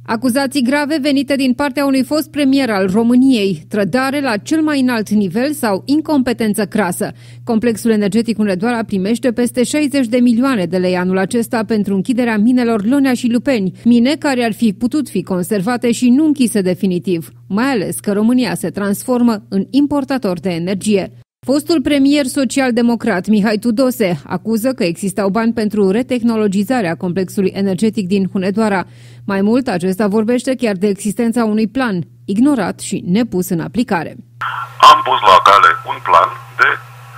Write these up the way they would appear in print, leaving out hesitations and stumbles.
Acuzații grave venite din partea unui fost premier al României, trădare la cel mai înalt nivel sau incompetență crasă. Complexul energetic Hunedoara primește peste 60 de milioane de lei anul acesta pentru închiderea minelor Lonea și Lupeni, mine care ar fi putut fi conservate și nu închise definitiv, mai ales că România se transformă în importator de energie. Fostul premier social-democrat Mihai Tudose acuză că existau bani pentru retehnologizarea complexului energetic din Hunedoara. Mai mult, acesta vorbește chiar de existența unui plan, ignorat și nepus în aplicare. Am pus la cale un plan de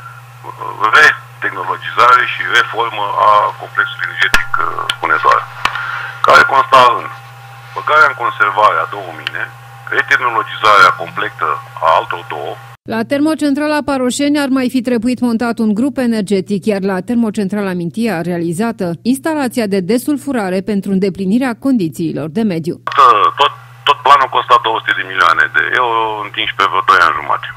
retehnologizare și reformă a complexului energetic Hunedoara, care consta în băgarea în conservare a două mine, retehnologizarea completă a altor două. La termocentrala Paroșeni ar mai fi trebuit montat un grup energetic, iar la termocentrala Mintia realizată instalația de desulfurare pentru îndeplinirea condițiilor de mediu. Tot planul costa 200 de milioane de euro întinși pe vreo 2 ani jumate.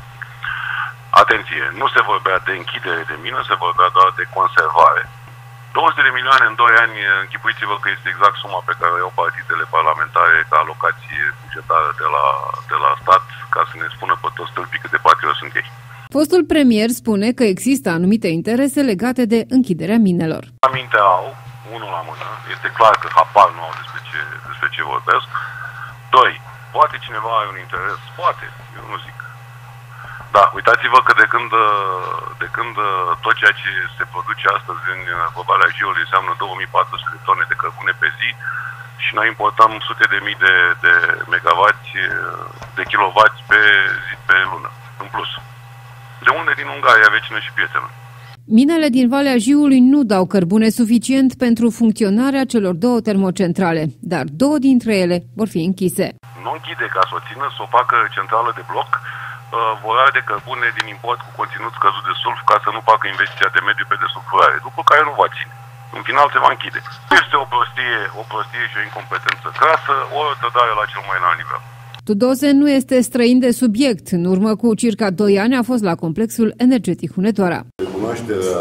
Atenție, nu se vorbea de închidere de mină, se vorbea doar de conservare. 200 de milioane în 2 ani, închipuiți-vă că este exact suma pe care o iau partidele parlamentare ca alocație bugetară de la stat, ca să ne spună pe toți stâlpii cât de patrioți sunt ei. Fostul premier spune că există anumite interese legate de închiderea minelor. Aminte au, unul la mână, este clar că habar nu au despre ce vorbesc. 2. Poate cineva are un interes? Poate, eu nu zic. Da, uitați-vă că de când tot ceea ce se produce astăzi în Valea Jiului înseamnă 2400 de tone de cărbune pe zi și noi importăm sute de mii de megavați, de kilovați pe lună, în plus. De unde? Din Ungaria, vecină și prietenă. Minele din Valea Jiului nu dau cărbune suficient pentru funcționarea celor două termocentrale, dar 2 dintre ele vor fi închise. Nu închide ca să o țină, să o facă centrală de bloc, vorare de cărbune din import cu conținut scăzut de sulf ca să nu facă investiția de mediu pe desulfurare, lucru care nu va ține. În final se va închide. Este o prostie și o incompetență crasă, o trădare la cel mai înalt nivel. Tudose nu este străin de subiect. În urmă cu circa 2 ani a fost la complexul energetic Hunedoara. Recunoașterea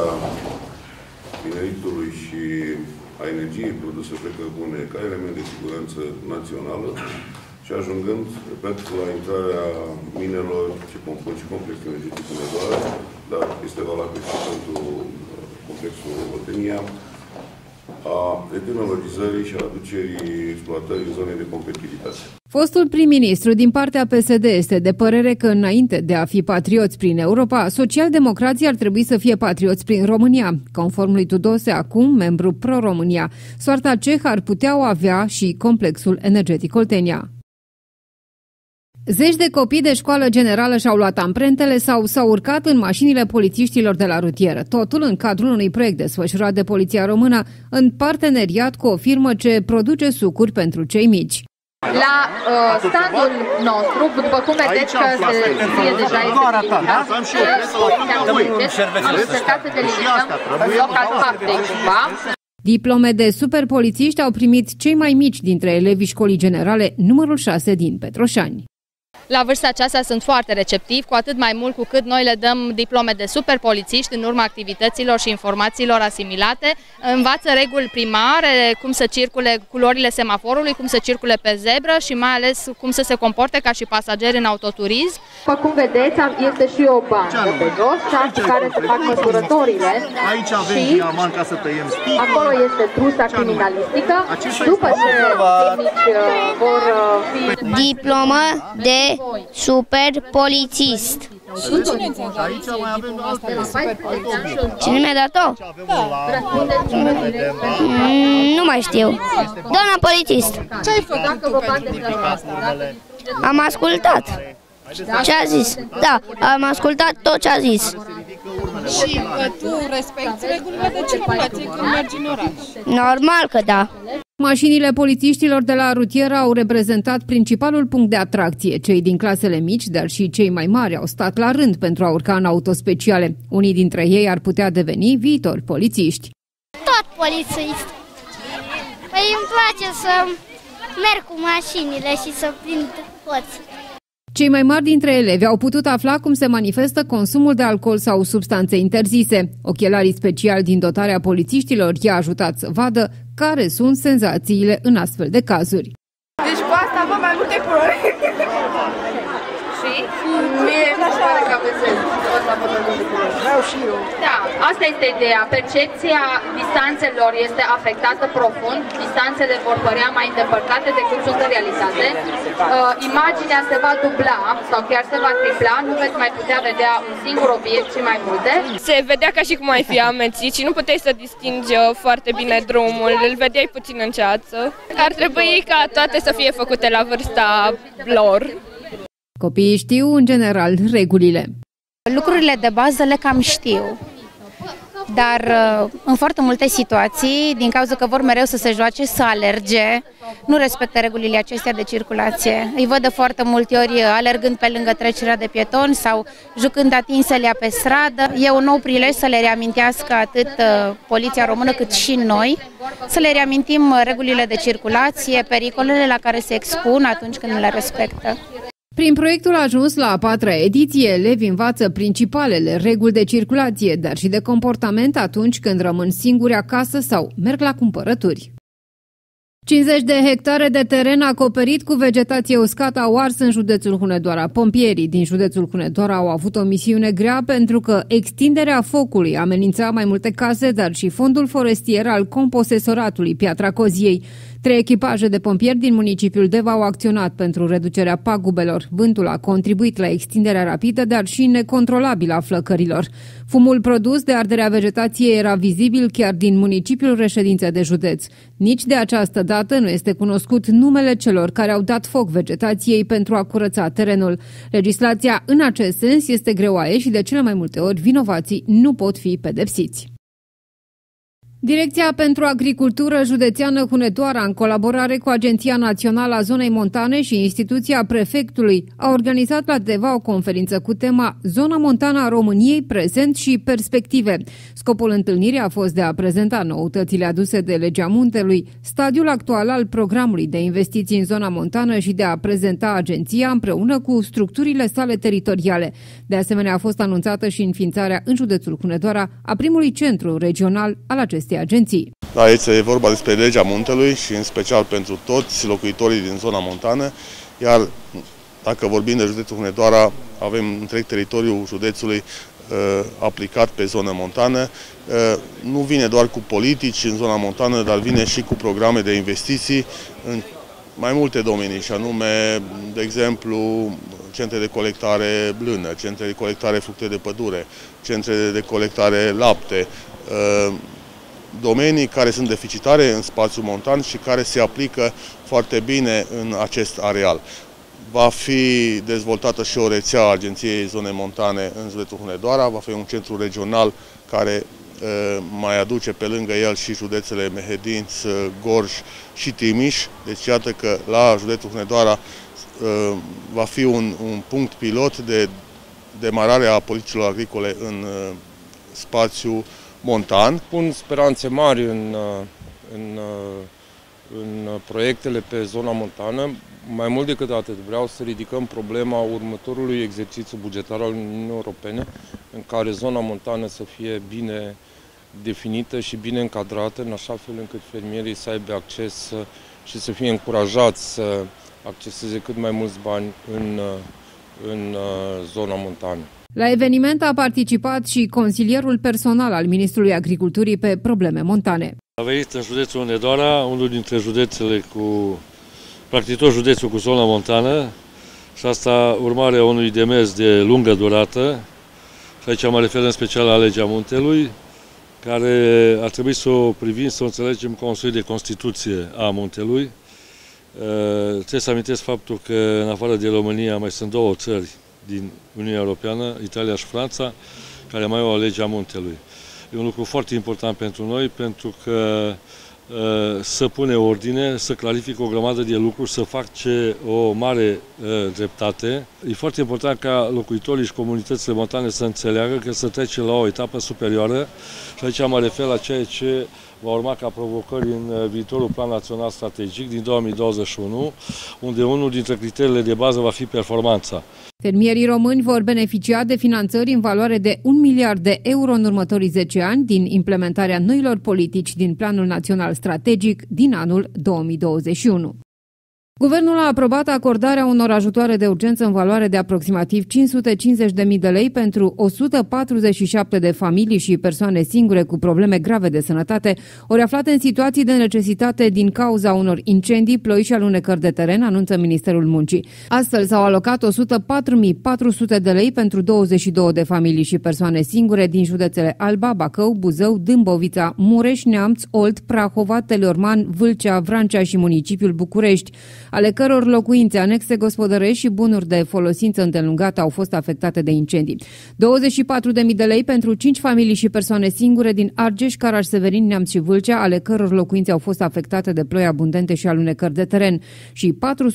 mineritului și a energiei produse pe cărbune ca element de siguranță națională și ajungând, repet, la intrarea minelor ce compun și complexul energetic Hunedoara, dar este valabil și pentru complexul Oltenia, a retehnologizării și a aducerii exploatării în zone de competitivitate. Fostul prim-ministru din partea PSD este de părere că înainte de a fi patrioți prin Europa, socialdemocrații ar trebui să fie patrioți prin România. Conform lui Tudose, acum membru pro-România, soarta cehă ar putea o avea și complexul energetic Oltenia. Zeci de copii de școală generală și-au luat amprentele sau s-au urcat în mașinile polițiștilor de la rutieră. Totul în cadrul unui proiect desfășurat de Poliția Română în parteneriat cu o firmă ce produce sucuri pentru cei mici. La standul nostru, după cum vedeți că scrie deja am încercat să delimităm local faptei cumva. Diplome de superpolițiști au primit cei mai mici dintre elevii școlii generale numărul 6 din Petroșani. La vârsta aceasta sunt foarte receptivi, cu atât mai mult cu cât noi le dăm diplome de superpolițiști în urma activităților și informațiilor asimilate. Învață reguli primare, cum să circule culorile semaforului, cum să circule pe zebră și mai ales cum să se comporte ca și pasageri în autoturism. După cum vedeți, este și o bandă pe jos, cu care se fac măsurătorile. Aici avem diamant ca să tăiem sticlă. Acolo este trusa criminalistică. După ce tehnici vor fi... Diplomă de super polițist. Aici mai avem alte. Cine mi-a dat-o? Nu mai știu. Doamna polițist. Ce ai făcut? Am ascultat. Ce a zis? Da, am ascultat tot ce a zis. Și tu respecti regulile de circulație când mergi în oraș? Normal că da. Mașinile polițiștilor de la rutieră au reprezentat principalul punct de atracție. Cei din clasele mici, dar și cei mai mari, au stat la rând pentru a urca în auto speciale. Unii dintre ei ar putea deveni viitori polițiști. Tot polițist. Păi îmi place să merg cu mașinile și să prind hoți. Cei mai mari dintre elevi au putut afla cum se manifestă consumul de alcool sau substanțe interzise. Ochelarii speciali din dotarea polițiștilor i-a ajutat să vadă care sunt senzațiile în astfel de cazuri. Mie mi se pare că aveți la pantaloni de culori. Vreau și eu. Da, asta este ideea. Percepția distanțelor este afectată profund. Distanțele vor părea mai îndepărtate decât sunt în realitate. Imaginea se va dubla sau chiar se va tripla. Nu veți mai putea vedea un singur obiect, ci mai multe. Se vedea ca și cum ai fi amețit și nu puteai să distingi foarte bine drumul. Îl vedeai puțin în ceață. Ar trebui ca toate să fie făcute la vârsta lor. Copiii știu, în general, regulile. Lucrurile de bază le cam știu, dar în foarte multe situații, din cauza că vor mereu să se joace, să alerge, nu respectă regulile acestea de circulație. Îi văd de foarte multe ori alergând pe lângă trecerea de pietoni sau jucând atinsele pe stradă. E un nou prilej să le reamintească atât Poliția Română cât și noi, să le reamintim regulile de circulație, pericolele la care se expun atunci când le respectă. Prin proiectul ajuns la a 4-a ediție, elevii învață principalele reguli de circulație, dar și de comportament atunci când rămân singuri acasă sau merg la cumpărături. 50 de hectare de teren acoperit cu vegetație uscată au ars în județul Hunedoara. Pompierii din județul Hunedoara au avut o misiune grea pentru că extinderea focului amenința mai multe case, dar și fondul forestier al composesoratului Piatra Coziei. 3 echipaje de pompieri din municipiul Deva au acționat pentru reducerea pagubelor. Vântul a contribuit la extinderea rapidă, dar și necontrolabilă a flăcărilor. Fumul produs de arderea vegetației era vizibil chiar din municipiul reședință de județ. Nici de această dată nu este cunoscut numele celor care au dat foc vegetației pentru a curăța terenul. Legislația în acest sens este greoaie și de cele mai multe ori vinovații nu pot fi pedepsiți. Direcția pentru Agricultură Județeană Hunedoara, în colaborare cu Agenția Națională a Zonei Montane și instituția prefectului, a organizat la Deva o conferință cu tema Zona montană a României, prezent și perspective. Scopul întâlnirii a fost de a prezenta noutățile aduse de Legea Muntelui, stadiul actual al programului de investiții în zona montană și de a prezenta agenția împreună cu structurile sale teritoriale. De asemenea, a fost anunțată și înființarea în județul Hunedoara a primului centru regional al acestei agenții. Da, aici e vorba despre Legea Muntelui și în special pentru toți locuitorii din zona montană, iar dacă vorbim de județul Hunedoara, avem întreg teritoriul județului aplicat pe zonă montană. Nu vine doar cu politici în zona montană, dar vine și cu programe de investiții în mai multe domenii, și anume, de exemplu, centre de colectare blână, centre de colectare fructe de pădure, centre de colectare lapte, domenii care sunt deficitare în spațiul montan și care se aplică foarte bine în acest areal. Va fi dezvoltată și o rețea a Agenției Zone Montane în județul Hunedoara, va fi un centru regional care mai aduce pe lângă el și județele Mehedinț, Gorj și Timiș. Deci iată că la județul Hunedoara va fi un punct pilot de demarare a politicilor agricole în spațiul montan. Pun speranțe mari în proiectele pe zona montană. Mai mult decât atât, vreau să ridicăm problema următorului exercițiu bugetar al Uniunii Europene, în care zona montană să fie bine definită și bine încadrată, în așa fel încât fermierii să aibă acces și să fie încurajați să acceseze cât mai mulți bani în zona montană. La eveniment a participat și consilierul personal al Ministrului Agriculturii pe probleme montane. A venit în județul Hunedoara, unul dintre județele practic tot județul cu zona montană, și asta urmare a unui demers de lungă durată. Și aici mă refer în special la Legea Muntelui, care ar trebui să o privim, să o înțelegem ca un soi de Constituție a Muntelui. Trebuie să amintesc faptul că în afară de România mai sunt 2 țări din Uniunea Europeană, Italia și Franța, care mai au Legea Muntelui. E un lucru foarte important pentru noi, pentru că să pune ordine, să clarifică o grămadă de lucruri, să face o mare dreptate. E foarte important ca locuitorii și comunitățile montane să înțeleagă că să trece la o etapă superioară, și aici mă refer la ceea ce va urma ca provocări în viitorul Plan Național Strategic din 2021, unde unul dintre criteriile de bază va fi performanța. Fermierii români vor beneficia de finanțări în valoare de 1 miliard de euro în următorii 10 ani din implementarea noilor politici din Planul Național Strategic din anul 2021. Guvernul a aprobat acordarea unor ajutoare de urgență în valoare de aproximativ 550.000 de lei pentru 147 de familii și persoane singure cu probleme grave de sănătate, ori aflate în situații de necesitate din cauza unor incendii, ploi și alunecări de teren, anunță Ministerul Muncii. Astfel s-au alocat 104.400 de lei pentru 22 de familii și persoane singure din județele Alba, Bacău, Buzău, Dâmbovița, Mureș, Neamț, Olt, Prahova, Teleorman, Vâlcea, Vrancea și municipiul București, ale căror locuințe, anexe gospodărești și bunuri de folosință îndelungată au fost afectate de incendii. 24.000 de lei pentru 5 familii și persoane singure din Argeș, Caraș-Severin, Neamț și Vâlcea, ale căror locuințe au fost afectate de ploi abundente și alunecări de teren, și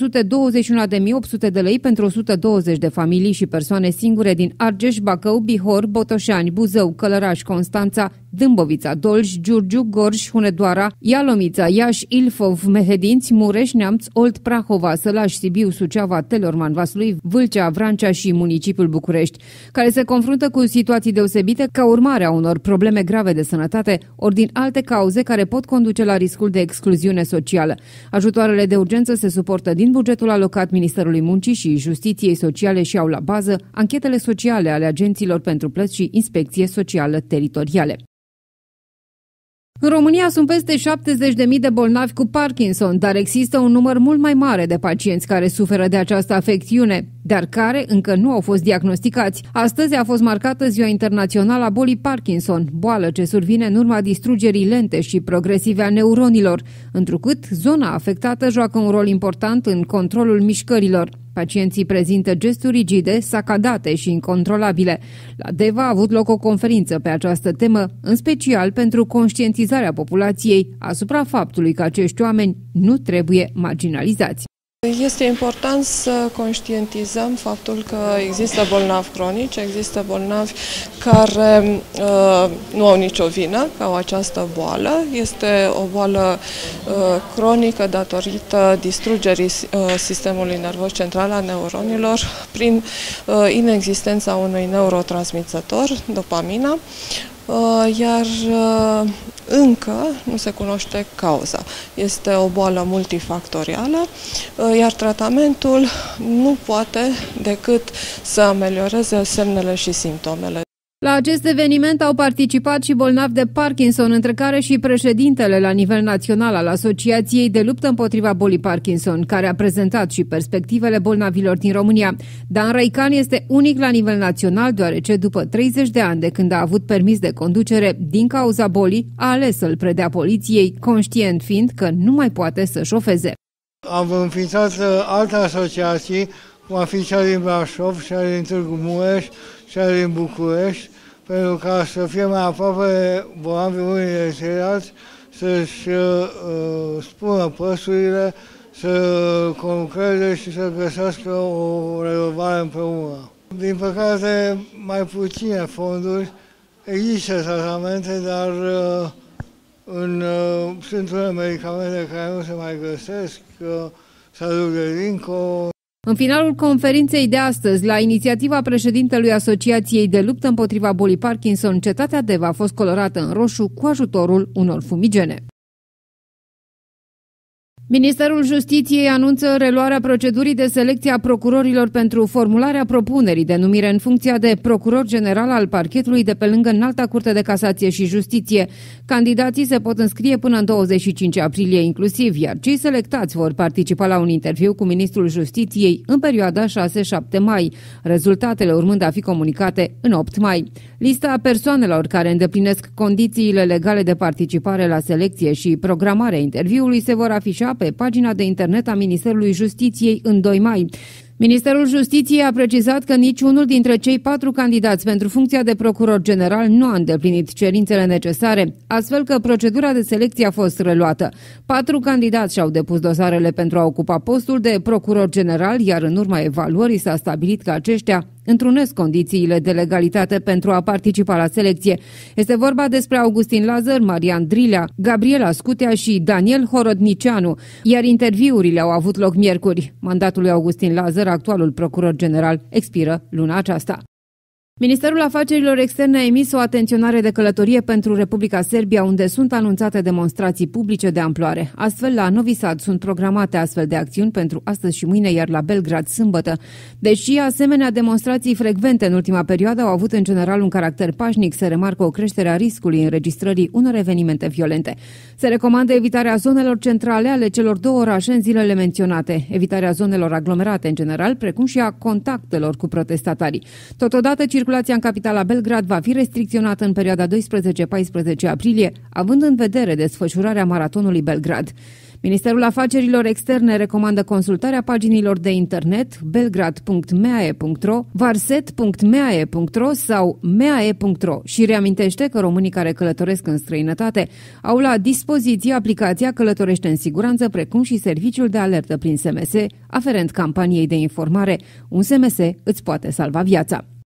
421.800 de lei pentru 120 de familii și persoane singure din Argeș, Bacău, Bihor, Botoșani, Buzău, Călăraș, Constanța, Dâmbovița, Dolj, Giurgiu, Gorj, Hunedoara, Ialomița, Iași, Ilfov, Mehedinți, Mureș, Neamț, Olt, Prahova, Sălaș, Sibiu, Suceava, Teleorman, Vaslui, Vâlcea, Vrancea și municipiul București, care se confruntă cu situații deosebite ca urmare a unor probleme grave de sănătate, ori din alte cauze care pot conduce la riscul de excluziune socială. Ajutoarele de urgență se suportă din bugetul alocat Ministerului Muncii și Justiției Sociale și au la bază anchetele sociale ale agenților pentru plăți și inspecție socială teritoriale. În România sunt peste 70.000 de bolnavi cu Parkinson, dar există un număr mult mai mare de pacienți care suferă de această afecțiune, dar care încă nu au fost diagnosticați. Astăzi a fost marcată Ziua Internațională a bolii Parkinson, boală ce survine în urma distrugerii lente și progresive a neuronilor, întrucât zona afectată joacă un rol important în controlul mișcărilor. Pacienții prezintă gesturi rigide, sacadate și incontrolabile. La Deva a avut loc o conferință pe această temă, în special pentru conștientizarea populației asupra faptului că acești oameni nu trebuie marginalizați. Este important să conștientizăm faptul că există bolnavi cronici, există bolnavi care nu au nicio vină, că au această boală. Este o boală cronică datorită distrugerii sistemului nervos central a neuronilor prin inexistența unui neurotransmițător, dopamina, iar încă nu se cunoaște cauza. Este o boală multifactorială, iar tratamentul nu poate decât să amelioreze semnele și simptomele. La acest eveniment au participat și bolnavi de Parkinson, între care și președintele la nivel național al Asociației de luptă împotriva bolii Parkinson, care a prezentat și perspectivele bolnavilor din România. Dan Răican este unic la nivel național, deoarece după 30 de ani de când a avut permis de conducere din cauza bolii, a ales să-l predea poliției, conștient fiind că nu mai poate să șofeze. Am înființat alte asociații, cum ar fi cea din Brașov, cea din Târgu Mureș, cea din București, pentru ca să fie mai aproape bolnavii unii de ceilalți, să-și spună păsurile, să conlucreze și să găsească o rezolvare împreună. Din păcate, mai puține fonduri, există tratamente, dar sunt unele medicamente care nu se mai găsesc, se aduc de dincolo. În finalul conferinței de astăzi, la inițiativa președintelui Asociației de luptă împotriva bolii Parkinson, cetatea Deva a fost colorată în roșu cu ajutorul unor fumigene. Ministerul Justiției anunță reluarea procedurii de selecție a procurorilor pentru formularea propunerii de numire în funcția de procuror general al parchetului de pe lângă Înalta Curte de Casație și Justiție. Candidații se pot înscrie până în 25 aprilie inclusiv, iar cei selectați vor participa la un interviu cu Ministrul Justiției în perioada 6-7 mai, rezultatele urmând a fi comunicate în 8 mai. Lista persoanelor care îndeplinesc condițiile legale de participare la selecție și programarea interviului se vor afișa pe pagina de internet a Ministerului Justiției în 2 mai. Ministerul Justiției a precizat că niciunul dintre cei 4 candidați pentru funcția de procuror general nu a îndeplinit cerințele necesare, astfel că procedura de selecție a fost reluată. 4 candidați și-au depus dosarele pentru a ocupa postul de procuror general, iar în urma evaluării s-a stabilit că aceștia întrunesc condițiile de legalitate pentru a participa la selecție. Este vorba despre Augustin Lazar, Marian Drilea, Gabriela Scutea și Daniel Horodnicianu, iar interviurile au avut loc miercuri. Mandatul lui Augustin Lazar, actualul procuror general, expiră luna aceasta. Ministerul Afacerilor Externe a emis o atenționare de călătorie pentru Republica Serbia, unde sunt anunțate demonstrații publice de amploare. Astfel, la Novi Sad sunt programate astfel de acțiuni pentru astăzi și mâine, iar la Belgrad sâmbătă. Deși asemenea demonstrații frecvente în ultima perioadă au avut în general un caracter pașnic, se remarcă o creștere a riscului înregistrării unor evenimente violente. Se recomandă evitarea zonelor centrale ale celor două orașe în zilele menționate, evitarea zonelor aglomerate în general, precum și a contactelor cu protestatarii. Totodată, circulația în capitala Belgrad va fi restricționată în perioada 12-14 aprilie, având în vedere desfășurarea maratonului Belgrad. Ministerul Afacerilor Externe recomandă consultarea paginilor de internet belgrad.meae.ro, varset.meae.ro sau meae.ro și reamintește că românii care călătoresc în străinătate au la dispoziție aplicația Călătorește în siguranță, precum și serviciul de alertă prin SMS, aferent campaniei de informare. Un SMS îți poate salva viața.